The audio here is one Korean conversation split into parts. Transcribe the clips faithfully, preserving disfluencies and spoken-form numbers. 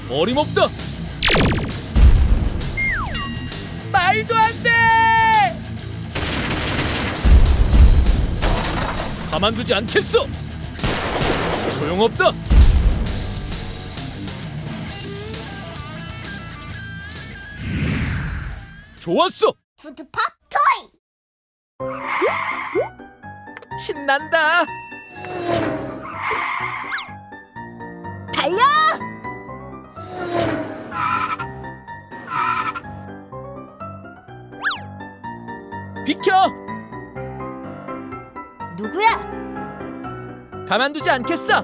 어림없다. 말도 안 돼. 가만두지 않겠어. 소용없다. 좋았어. 푸드팝 토이. 신난다. 달려! 비켜. 누구야? 가만두지 않겠어.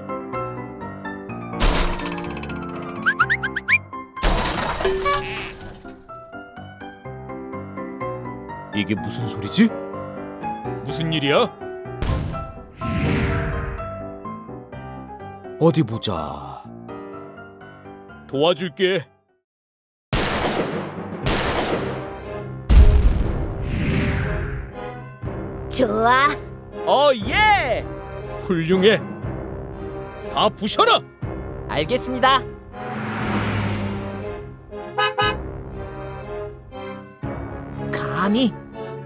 이게 무슨 소리지? 무슨 일이야? 어디 보자. 도와줄게. 좋아. 어, 예! 훌륭해. 다 부셔라. 알겠습니다. 감히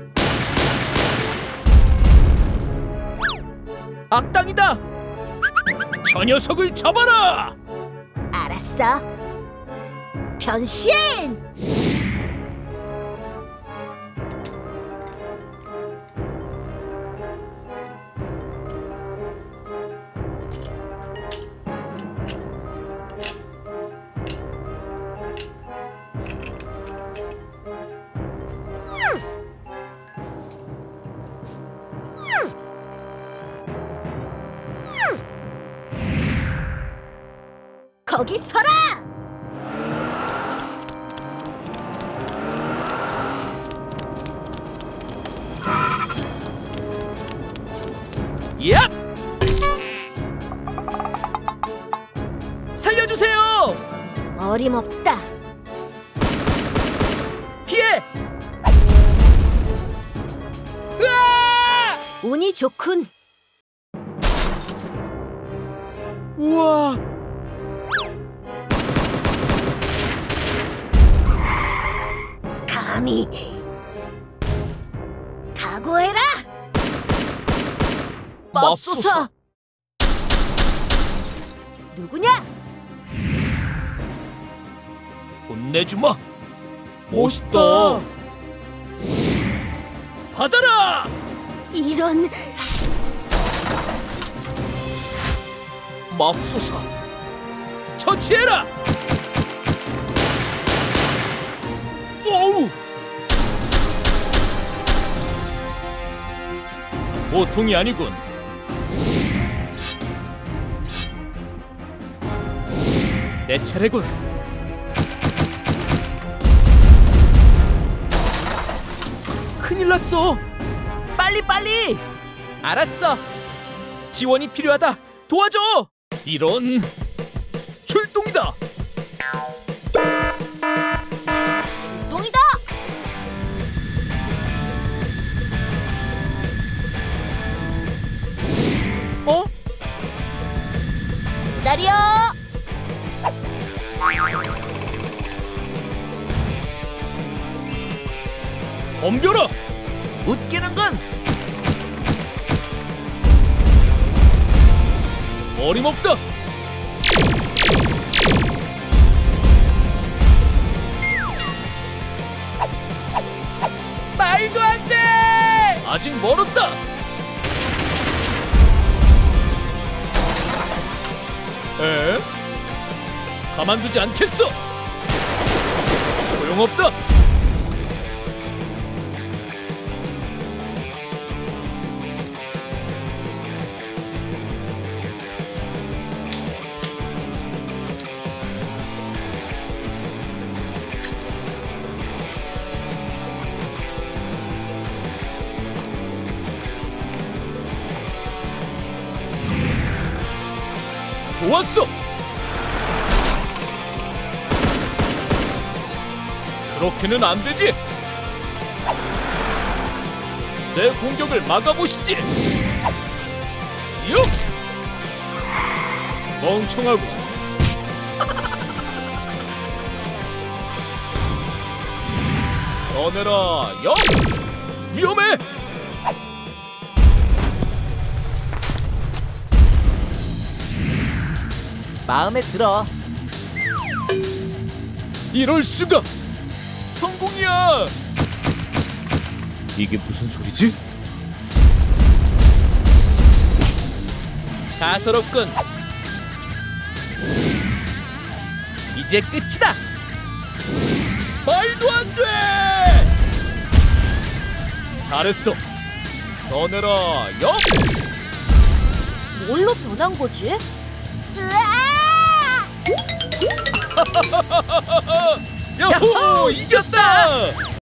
악당이다. 저 녀석을 잡아라. 알았어. 변신! 거기 서라! 야! 살려주세요! 어림없다. 피해! 으아! 운이 좋군. 우와! 감히 각오해라! 맙소사! 누구냐? 혼내주마. 멋있다. 받아라. 이런... 맙소사. 처치해라. 오우. 보통이 아니군. 내 차례군. 큰일 났어. 빨리 빨리. 알았어. 지원이 필요하다. 도와줘. 이런. 출동이다. 출동이다. 어? 기다려. 덤벼라. 웃기는군. 어림없다. 말도 안 돼. 아직 멀었다. 에? 가만두지 않겠어. 소용없다. 좋았어. 그렇게는 안 되지. 내 공격을 막아보시지. 육! 멍청하고. 너네라 영. 위험해. 마음에 들어. 이럴 수가. 성공이야. 이게 무슨 소리지? 가소롭군. 이제 끝이다. 말도 안 돼. 잘했어. 너네라 영. 뭘로 변한 거지? 야호! 이겼다.